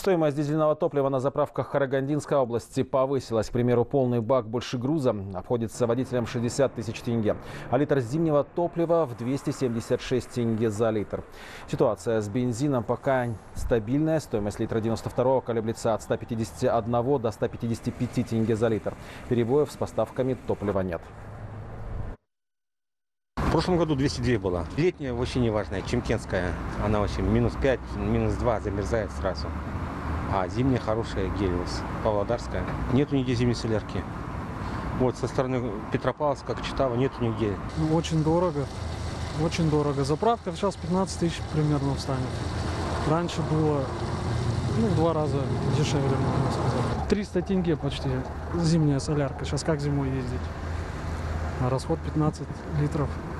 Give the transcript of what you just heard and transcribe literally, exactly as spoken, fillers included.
Стоимость дизельного топлива на заправках Карагандинской области повысилась. К примеру, полный бак больше груза обходится водителям шестьдесят тысяч тенге, а литр зимнего топлива в двести семьдесят шесть тенге за литр. Ситуация с бензином пока стабильная. Стоимость литра девяносто второго колеблется от ста пятидесяти одного до ста пятидесяти пяти тенге за литр. Перебоев с поставками топлива нет. В прошлом году двести две было. Летняя вообще не важная, чемкенская. Она вообще минус пять, минус два замерзает сразу. А зимняя хорошая гелиос, павлодарская. Нету нигде зимней солярки. Вот со стороны Петропавловска, Кочетава нету нигде. Очень дорого. Очень дорого. Заправка сейчас пятнадцать тысяч примерно встанет. Раньше было ну, в два раза дешевле, можно сказать. триста тенге почти зимняя солярка. Сейчас как зимой ездить? А расход пятнадцать литров.